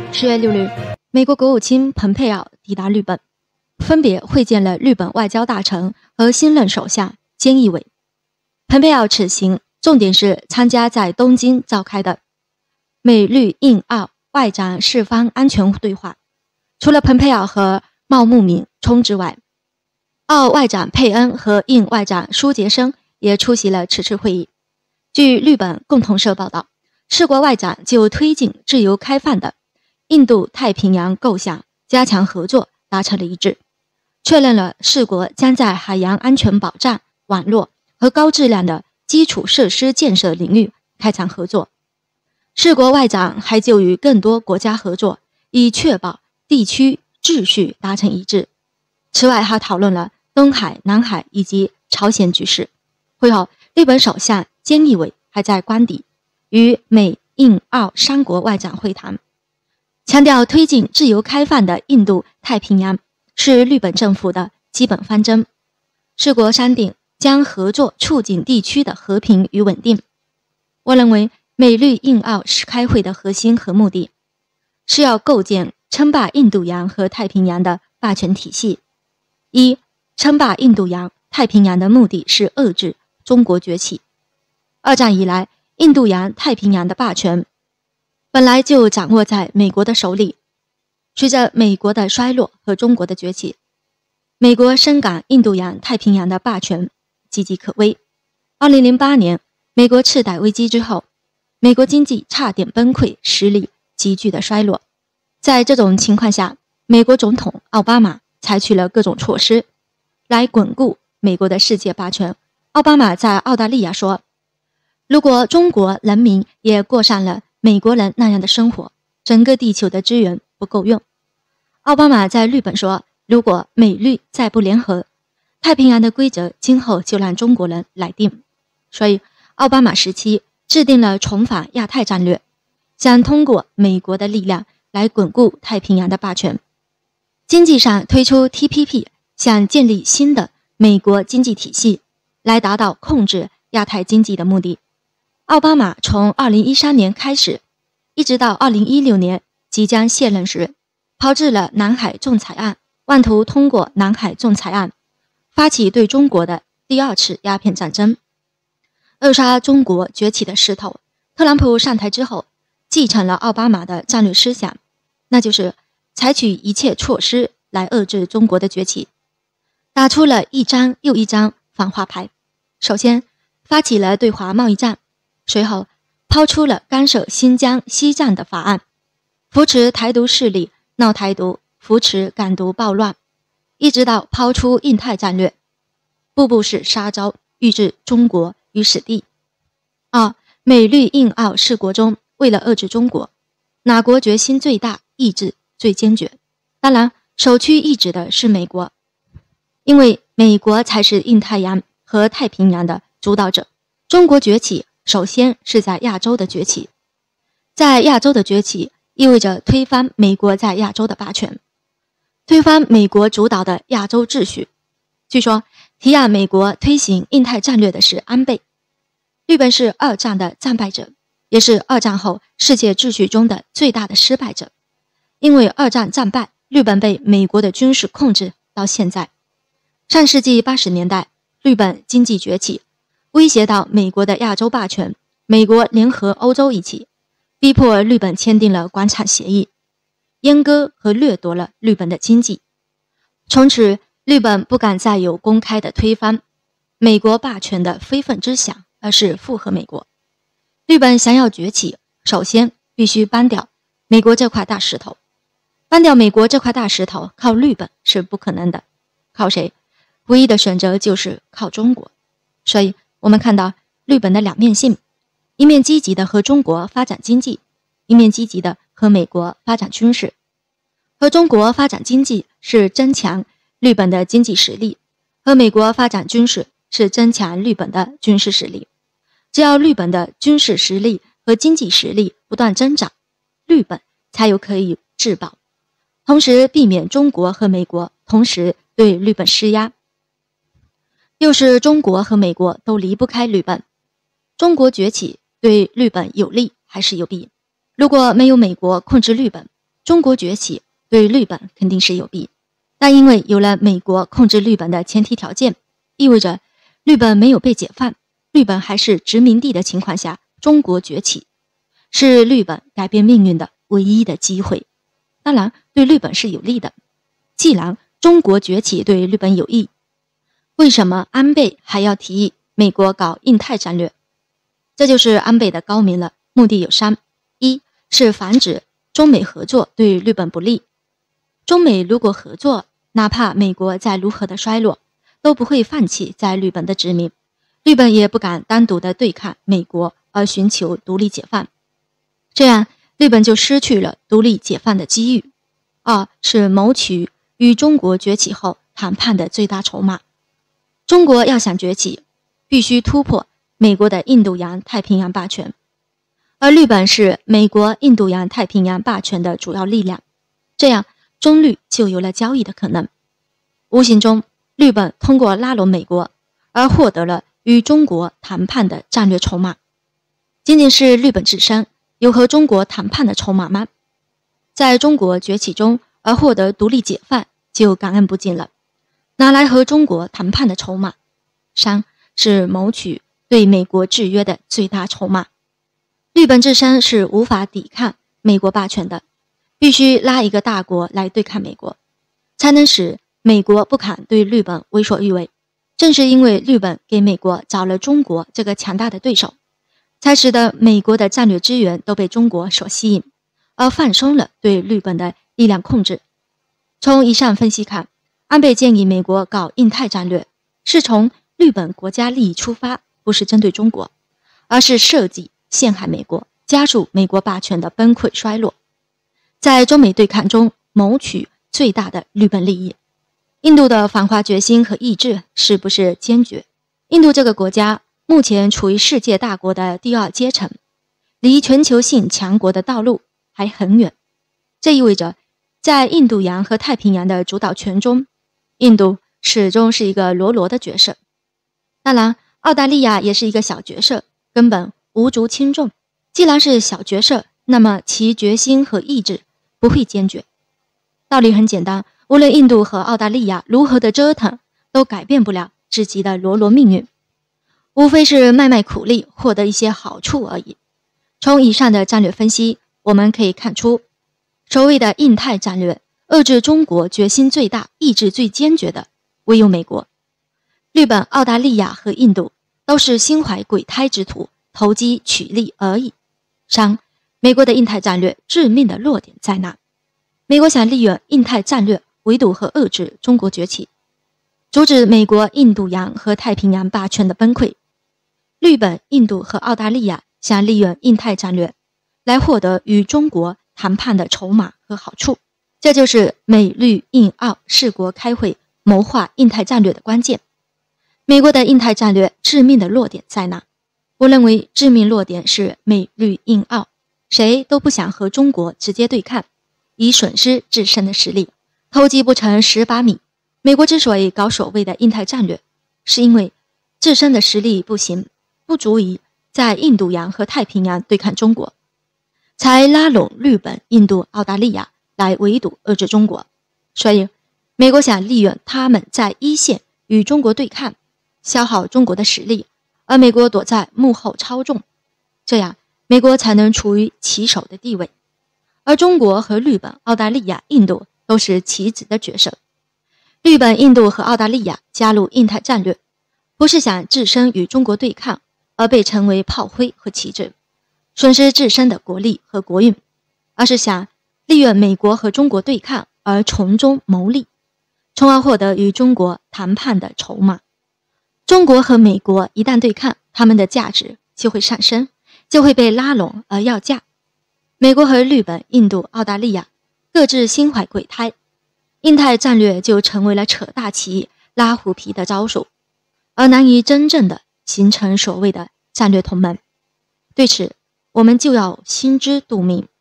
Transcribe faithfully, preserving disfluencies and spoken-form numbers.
十月六日，美国国务卿蓬佩奥抵达日本，分别会见了日本外交大臣和新任首相菅义伟。蓬佩奥此行重点是参加在东京召开的美日印澳外长四方安全对话。除了蓬佩奥和茂木敏充之外，澳外长佩恩和印外长苏杰生也出席了此次会议。据日本共同社报道，四国外长就推进自由开放的印度太平洋构想加强合作达成了一致，确认了四国将在海洋安全保障、网络和高质量的基础设施建设领域开展合作。四国外长还就与更多国家合作，以确保地区秩序达成一致。此外，还讨论了东海、南海以及朝鲜局势。会后，日本首相菅义伟还在官邸与美、印、澳三国外长会谈，强调推进自由开放的印度太平洋是日本政府的基本方针。四国商定将合作促进地区的和平与稳定。我认为美日印澳开会的核心和目的是要构建称霸印度洋和太平洋的霸权体系。一、称霸印度洋、太平洋的目的是遏制中国崛起。二战以来，印度洋、太平洋的霸权本来就掌握在美国的手里。随着美国的衰落和中国的崛起，美国深感印度洋、太平洋的霸权岌岌可危。二零零八年美国次贷危机之后，美国经济差点崩溃，实力急剧的衰落。在这种情况下，美国总统奥巴马采取了各种措施来巩固美国的世界霸权。奥巴马在澳大利亚说，如果中国人民也过上了美国人那样的生活，整个地球的资源不够用。奥巴马在日本说，如果美日再不联合，太平洋的规则今后就让中国人来定。所以奥巴马时期制定了重返亚太战略，想通过美国的力量来巩固太平洋的霸权。经济上推出 T P P， 想建立新的美国经济体系，来达到控制亚太经济的目的。奥巴马从二零一三年开始，一直到二零一六年即将卸任时，炮制了南海仲裁案，妄图通过南海仲裁案发起对中国的第二次鸦片战争，扼杀中国崛起的势头。特朗普上台之后，继承了奥巴马的战略思想，那就是采取一切措施来遏制中国的崛起，打出了一张又一张反华牌。首先发起了对华贸易战，随后抛出了干涉新疆、西藏的法案，扶持台独势力闹台独，扶持港独暴乱，一直到抛出印太战略，步步是杀招，欲置中国于死地。二、美日印澳四国中，为了遏制中国，哪国决心最大，意志最坚决？当然，首屈一指的是美国，因为美国才是印太洋和太平洋的主导者。中国崛起首先是在亚洲的崛起，在亚洲的崛起意味着推翻美国在亚洲的霸权，推翻美国主导的亚洲秩序。据说提案美国推行印太战略的是安倍。日本是二战的战败者，也是二战后世界秩序中的最大的失败者。因为二战战败，日本被美国的军事控制到现在。上世纪八十年代，日本经济崛起，威胁到美国的亚洲霸权，美国联合欧洲一起逼迫日本签订了广场协议，阉割和掠夺了日本的经济。从此日本不敢再有公开的推翻美国霸权的非分之想，而是附和美国。日本想要崛起，首先必须搬掉美国这块大石头。搬掉美国这块大石头，靠日本是不可能的。靠谁？唯一的选择就是靠中国。所以我们看到日本的两面性，一面积极的和中国发展经济，一面积极的和美国发展军事。和中国发展经济是增强日本的经济实力，和美国发展军事是增强日本的军事实力。只要日本的军事实力和经济实力不断增长，日本才有可以自保，同时避免中国和美国同时对日本施压。又是中国和美国都离不开日本，中国崛起对日本有利还是有弊？如果没有美国控制日本， 中国崛起对日本肯定是有弊，但因为有了美国控制日本的前提条件，意味着日本没有被解放，日本还是殖民地的情况下，中国崛起是日本改变命运的唯一的机会。当然对日本是有利的。既然中国崛起对日本有益，为什么安倍还要提议美国搞印太战略？这就是安倍的高明了，目的有三：一是防止中美合作对日本不利。中美如果合作，哪怕美国再如何的衰落，都不会放弃在日本的殖民，日本也不敢单独的对抗美国而寻求独立解放，这样日本就失去了独立解放的机遇。二是谋取与中国崛起后谈判的最大筹码。中国要想崛起，必须突破美国的印度洋太平洋霸权，而日本是美国印度洋太平洋霸权的主要力量，这样中日就有了交易的可能。无形中，日本通过拉拢美国而获得了与中国谈判的战略筹码。仅仅是日本自身有和中国谈判的筹码吗？在中国崛起中而获得独立解放就感恩不尽了，拿来和中国谈判的筹码。三是谋取对美国制约的最大筹码。日本自身是无法抵抗美国霸权的，必须拉一个大国来对抗美国，才能使美国不敢对日本为所欲为。正是因为日本给美国找了中国这个强大的对手，才使得美国的战略资源都被中国所吸引，而放松了对日本的力量控制。从以上分析看，安倍建议美国搞印太战略，是从日本国家利益出发，不是针对中国，而是设计陷害美国，加速美国霸权的崩溃衰落，在中美对抗中谋取最大的日本利益。印度的反华决心和意志是不是坚决？印度这个国家目前处于世界大国的第二阶层，离全球性强国的道路还很远。这意味着在印度洋和太平洋的主导权中，印度始终是一个罗罗的角色。当然，澳大利亚也是一个小角色，根本无足轻重。既然是小角色，那么其决心和意志不会坚决。道理很简单，无论印度和澳大利亚如何的折腾，都改变不了自己的罗罗命运，无非是卖卖苦力，获得一些好处而已。从以上的战略分析，我们可以看出，所谓的印太战略，遏制中国决心最大、意志最坚决的，唯有美国。日本、澳大利亚和印度都是心怀鬼胎之徒，投机取利而已。三、美国的印太战略致命的弱点在哪？美国想利用印太战略围堵和遏制中国崛起，阻止美国印度洋和太平洋霸权的崩溃。日本、印度和澳大利亚想利用印太战略来获得与中国谈判的筹码和好处，这就是美日印澳四国开会谋划印太战略的关键。美国的印太战略致命的弱点在哪？我认为致命弱点是美日印澳，谁都不想和中国直接对抗，以损失自身的实力。偷鸡不成蚀把米，美国之所以搞所谓的印太战略，是因为自身的实力不行，不足以在印度洋和太平洋对抗中国，才拉拢日本、印度、澳大利亚来围堵遏制中国。所以美国想利用他们在一线与中国对抗，消耗中国的实力，而美国躲在幕后操纵，这样美国才能处于旗手的地位。而中国和日本、澳大利亚、印度都是棋子的角色。日本、印度和澳大利亚加入印太战略，不是想自身与中国对抗，而被成为炮灰和棋子，损失自身的国力和国运，而是想利用美国和中国对抗而从中牟利，从而获得与中国谈判的筹码。中国和美国一旦对抗，他们的价值就会上升，就会被拉拢而要价。美国和日本、印度、澳大利亚各自心怀鬼胎，印太战略就成为了扯大旗、拉虎皮的招数，而难以真正的形成所谓的战略同盟。对此，我们就要心知肚明。